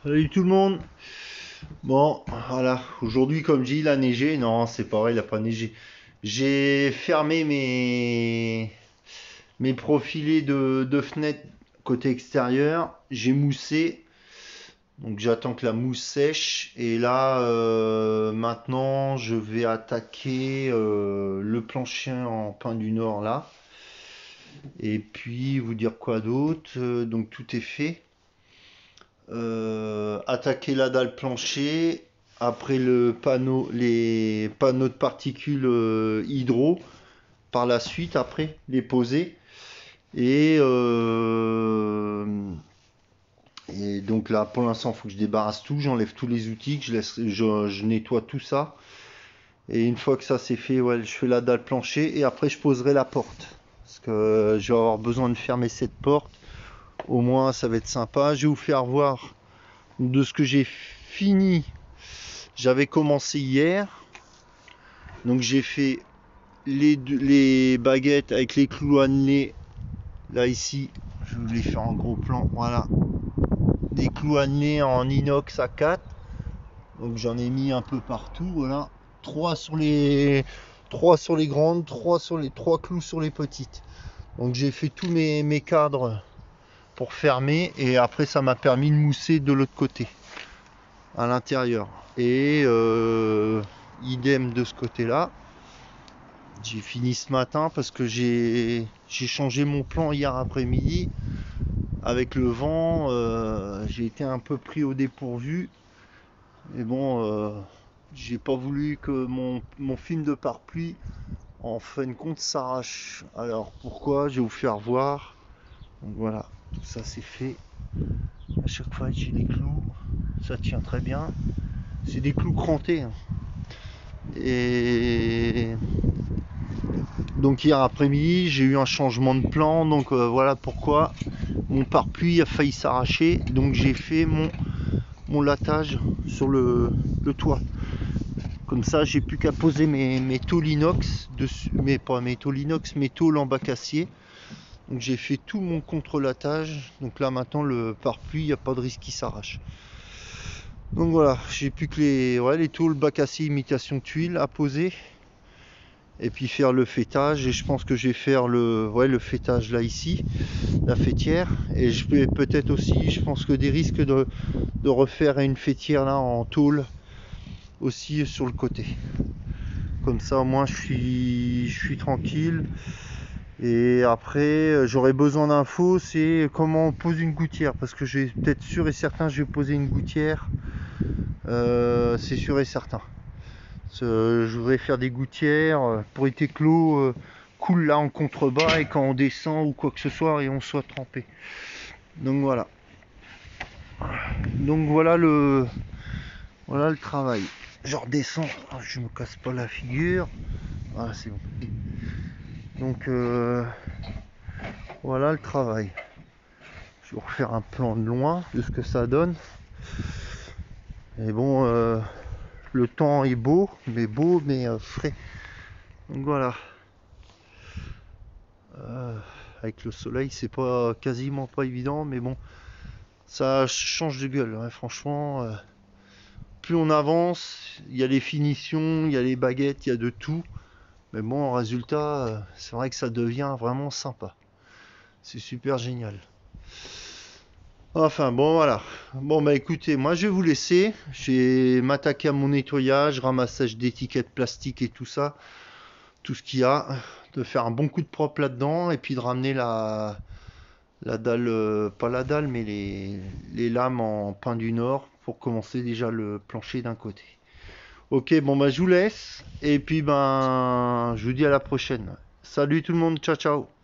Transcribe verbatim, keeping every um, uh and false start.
Salut tout le monde. Bon, voilà. Aujourd'hui, comme je dis, il a neigé. Non, c'est pas vrai, il a pas neigé. J'ai fermé mes, mes profilés de, de fenêtre côté extérieur. J'ai moussé. Donc j'attends que la mousse sèche. Et là, euh, maintenant, je vais attaquer euh, le plancher en pin du Nord là. Et puis, vous dire quoi d'autre? Euh, Donc tout est fait. Euh, attaquer la dalle plancher, après le panneau, les panneaux de particules euh, hydro, par la suite, après, les poser. Et, euh, et donc là, pour l'instant, il faut que je débarrasse tout, j'enlève tous les outils, que je, laisse, je, je nettoie tout ça. Et une fois que ça c'est fait, ouais, je fais la dalle plancher et après je poserai la porte. Parce que je vais avoir besoin de fermer cette porte. Au moins, ça va être sympa. Je vais vous faire voir de ce que j'ai fini. J'avais commencé hier, donc j'ai fait les, les baguettes avec les clous annelés. Là ici, je vous les faire en gros plan. Voilà, des clous annelés en inox à quatre. Donc j'en ai mis un peu partout. Voilà, trois sur les trois sur les grandes, trois sur les trois clous sur les petites. Donc j'ai fait tous mes, mes cadres pour fermer et après ça m'a permis de mousser de l'autre côté à l'intérieur. Et euh, idem de ce côté-là. J'ai fini ce matin parce que j'ai changé mon plan hier après-midi. Avec le vent, euh, j'ai été un peu pris au dépourvu. Et bon, euh, j'ai pas voulu que mon, mon film de pare-pluie en fin de compte s'arrache. Alors pourquoi? Je vais vous faire voir. Donc voilà, tout ça c'est fait. À chaque fois j'ai les clous. Ça tient très bien. C'est des clous crantés. Hein. Et donc hier après-midi, j'ai eu un changement de plan. Donc euh, voilà pourquoi mon pare-pluie a failli s'arracher. Donc j'ai fait mon, mon latage sur le, le toit. Comme ça, j'ai plus qu'à poser mes, mes tôles inox dessus, mais pas mes tôles inox, mes tôles en bac acier. Donc j'ai fait tout mon contre-latage. Donc là maintenant le pare-pluie, il n'y a pas de risque qu'il s'arrache. Donc voilà, j'ai plus que les, ouais, les tôles bac acier imitation tuile à poser. Et puis faire le fêtage. Et je pense que je vais faire le, ouais, le fêtage là ici, la fêtière. Et je vais peut-être aussi, je pense que des risques de, de refaire une fêtière là en tôle aussi sur le côté. Comme ça au moins je suis, je suis tranquille. Et après j'aurais besoin d'infos, c'est comment on pose une gouttière. Parce que j'ai peut-être sûr et certain je vais poser une gouttière. Euh, c'est sûr et certain. Je voudrais faire des gouttières pour éviter que l'eau coule là en contrebas et quand on descend ou quoi que ce soit et on soit trempé. Donc voilà. Donc voilà le voilà le travail. Je redescends, je me casse pas la figure. Voilà, c'est bon. Donc euh, voilà le travail. Je vais refaire un plan de loin de ce que ça donne. Et bon, euh, le temps est beau, mais beau, mais euh, frais. Donc voilà. Euh, avec le soleil, c'est pas quasiment pas évident, mais bon, ça change de gueule. Hein, franchement, euh, plus on avance, il y a les finitions, il y a les baguettes, il y a de tout. Mais bon, en résultat, euh, c'est vrai que ça devient vraiment sympa. C'est super génial. Enfin bon voilà. Bon bah écoutez, moi je vais vous laisser. Je vais m'attaquer à mon nettoyage, ramassage d'étiquettes plastiques et tout ça. Tout ce qu'il y a. De faire un bon coup de propre là-dedans. Et puis de ramener la, la dalle, euh, pas la dalle, mais les, les lames en pin du Nord. Pour commencer déjà le plancher d'un côté. Ok, bon bah je vous laisse. Et puis ben je vous dis à la prochaine. Salut tout le monde, ciao ciao.